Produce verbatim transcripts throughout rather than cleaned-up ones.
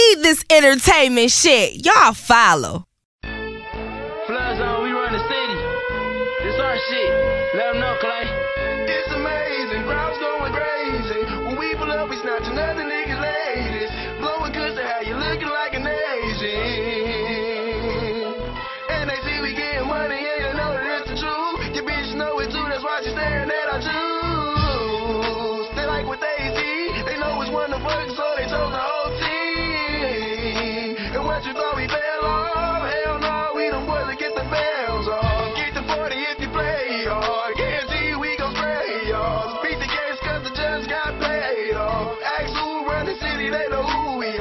need this entertainment shit. Y'all follow. Flood zone, we run the city. This our shit. Let them know, Clay. It's amazing. Crowds going crazy. When we pull up, we snatching other niggas' ladies. Blowing kush to how you looking like an Asian. And they see we getting money, and you know that it's the truth. Your bitch know it too, that's why she staring at our juice. They like what they see. They know which one to fuck, so they chose the whole team. And what you thought we fell off? Hell no, we them boys that get the bells off. Get the forty if you play hard. Guarantee we gon' spray y'all. Beat the case cause the judge got paid off. Ask who run the city, they know who we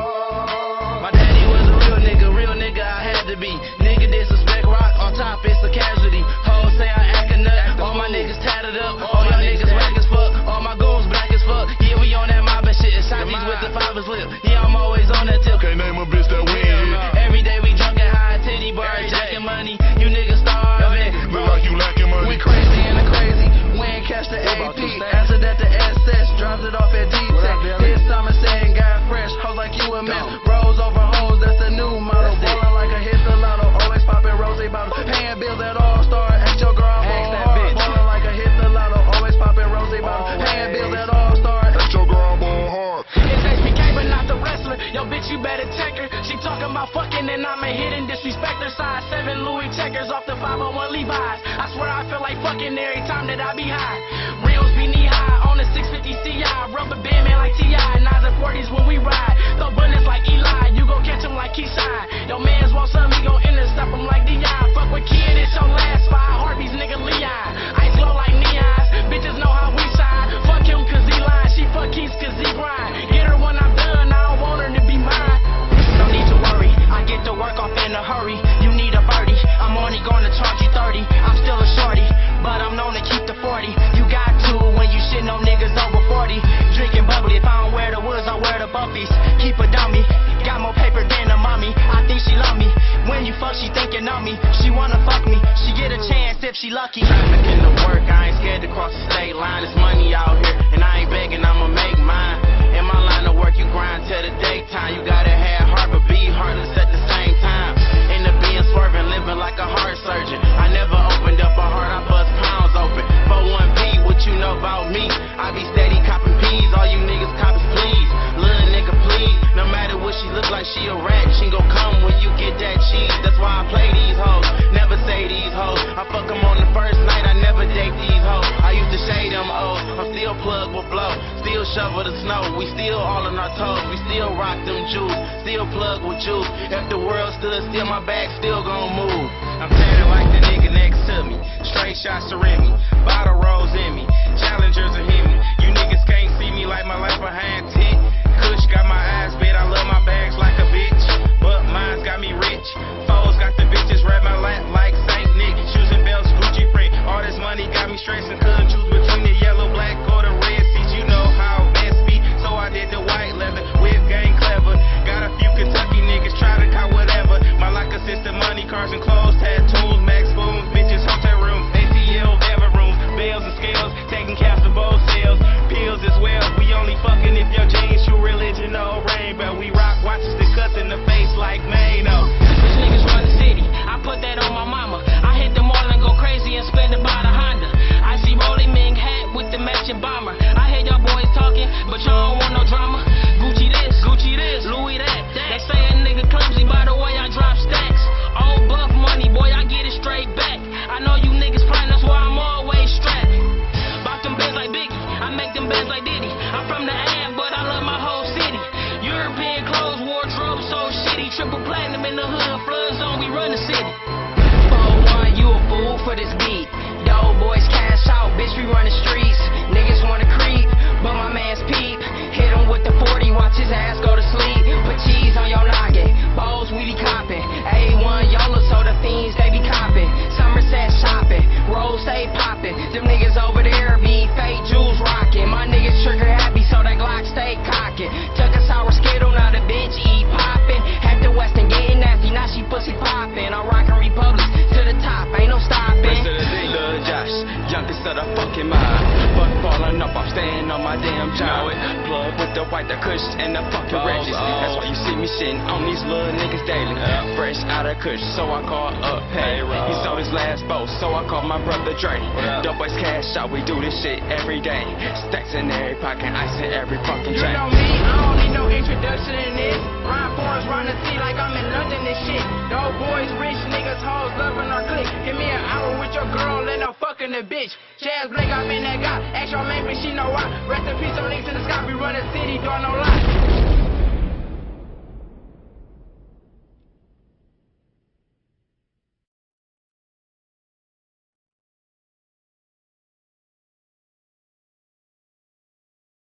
are. My daddy was a real nigga, real nigga I had to be. Nigga disrespect rock, on top it's a casualty. Hoes say I act a nut, all my niggas tatted up. All y'all niggas whack as fuck, all my goons black as fuck. Yeah, we on that mob and shit, and shotties with the fibers lip. Yeah, I'm always on that tip. Can't name a bitch that win. Every day we drunk and high, titty bar, jacking money. You niggas starving. Look like you lacking money. We crazy and the crazy. We ain't catch the A P. Answered at the S S, dropped it off at D-Tech. This summer saying got fresh, hoes like you and man. Bros over hoes, that's the new model. Ballin' like a hit the lotto, always poppin' rose bottles. Paying bills at All Star, ask your girl ball hard. Ballin' like a hit the lotto, always poppin' rose bottles. Paying bills at All Star, ask your girl ball hard. It's H B K but not the wrestler. Yo bitch you better check her. She talking about fucking and I'm a hit and disrespect her. Size seven Louis checkers off the five oh one Levi's. I swear I feel like fucking every time that I be high. Reels be knee high on the six fifty C I. Rubber band man like T I. Nines and forties when we ride. Throw bullets like Eli. You gon' catch him like Keyshawn. Yo mans want some, he gon' intercept him like Dion. Fuck with kid, it's your last five heartbeats, nigga Leon. Ice glow like neons. Bitches know how we shine. Fuck him cause he lying. She fuck Keys cause he grind. Get her when I'm done. I don't want her to be mine. No need to worry. I get to work off in a hurry. You need a birdie. I'm only gonna charge you thirty. I'm still a shorty, but I'm known to keep the forty. You got to when you shitting on niggas over forty. Drinking bubbly. If I don't wear the woods, I wear the buffies. Keep a dummy. Got more paper than a mommy. I think she love me. When you fuck, she thinking of me. She wanna fuck me. She get a chance if she lucky. Trafficking to work. I ain't scared to cross the state line. There's money out here, and I ain't begging. I'ma make mine. In my line of work, you grind till the daytime. You gotta have heart, but be heartless at the same time. In the being swerving, living like a heart surgeon. I never opened up a heart, I bust pounds open. For one P, what you know about me? I be steady copping peas, all you niggas coppers please. Little nigga please, no matter what she look like, she a rat. She gon' come when you get that cheese. That's why I play these hoes, never say these hoes. I fuck them on the first night, I never date these hoes. I used to shade them O's, I'm still plugged with blow. Still shovel the snow, we still all on our toes. We still rock them jewels, still plug with juice. If the world stood still, my bag still gon' move. I'm tatted like the nigga next to me. Straight shots to Remy, bottle rolls in me. Challengers are hit me. You niggas can't see me like my life behind tit. Kush got my eyes bit, I love my bags like a bitch. But mine's got me rich. Foes got the bitches wrap my lap like Saint Nick. Shoes and belts, Gucci print. All this money got me stressing. Couldn't choose between the yellow, black, or the red seats. You know how best be, so I did the white leather. Whip gang clever. Got a few Kentucky niggas try to cop whatever. My like assistant money, cars and clothes, tattoos, Max spoons, bitches, hotel rooms, A T L, ever rooms, bells and scales, taking caps to both sales, pills as well. We only fucking if your jeans, true religion, no rainbow. We rock watches that cuts in the face like Mano. These niggas run the city. I put that on my mama. I hit them all and go crazy and spend it by the Honda. I see Rolling Ming hat with the matching bomber. I hear y'all boys talking, but y'all don't want no drama. Gucci this, Gucci this, Louis that. They say a nigga clumsy by the way I drop stacks. Old buff money, boy, I get it straight back. I know you niggas fine, that's why I'm always strapped. Bought them bands like Biggie, I make them bands like Diddy. I'm from the A M, but I love my whole city. European clothes, wardrobe so shitty. Triple platinum in the hood, flood zone, we run the city. four one, you a fool for this beat. Doughboyz Cashout, bitch, we run the streets. Niggas wanna creep, but my man's peep. Hit him with the forty, watch his ass go to sleep. Put cheese on your noggin, balls we be copping. A one, y'all look so the fiends, they be copping. Somerset shopping, rolls stay popping. Them niggas over there be fake jewels rocking. My niggas trigger happy, so that Glock stay cocking. Took a sour skittle, now the bitch eat popping. Had the Western getting nasty, now she pussy popping. I'm rockin' Republics to the top, ain't no stopping. Rest of the day, Lil Josh, youngest of the fucking mind. Fuck falling up, I'm staying on my damn job. Plug with the white, the kush, and the fucking ratchets. That's why you see me me shitting on these little niggas daily. Fresh out of kush, so I call up Pay. He sold his last boat, so I called my brother Dre. Doughboyz Cashout, we do this shit every day. Stacks in every pocket, ice in every fucking You chain. know me, I don't need no introduction in this. Ryan Forrest round the sea like I'm in London and shit. Doughboyz, rich niggas, hoes, loving our clique. Give me an hour with your girl and I'm fucking the bitch. Chaz Blake, I'm in that guy. Ask your main bitch, she know why. Rest in peace on niggas in the sky, we run the city, don't no lie.